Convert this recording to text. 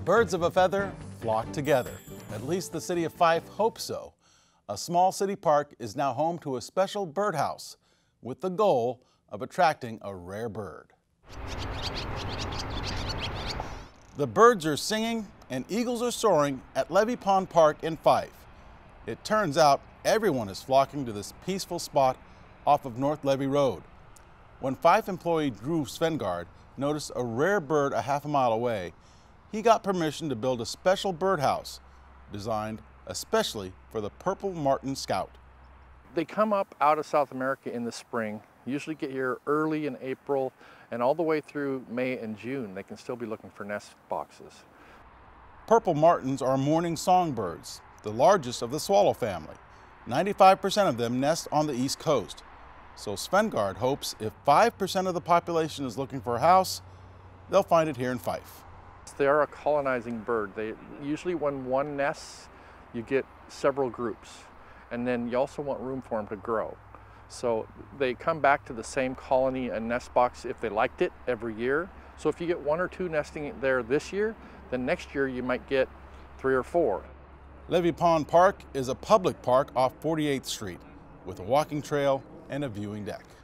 Birds of a feather flock together. At least the city of Fife hopes so. A small city park is now home to a special birdhouse with the goal of attracting a rare bird. The birds are singing and eagles are soaring at Levee Pond Park in Fife. It turns out everyone is flocking to this peaceful spot off of North Levee Road. When Fife employee Drew Svengard noticed a rare bird a half a mile away, he got permission to build a special birdhouse designed especially for the purple martin scout. They come up out of South America in the spring, usually get here early in April, and all the way through May and June they can still be looking for nest boxes. Purple martins are morning songbirds, the largest of the swallow family. 95% of them nest on the East Coast. So Svengard hopes if 5% of the population is looking for a house, they'll find it here in Fife. They are a colonizing bird. Usually when one nests, you get several groups. And then you also want room for them to grow. So they come back to the same colony and nest box if they liked it every year. So if you get 1 or 2 nesting there this year, then next year you might get 3 or 4. Levee Pond Park is a public park off 48th Street with a walking trail and a viewing deck.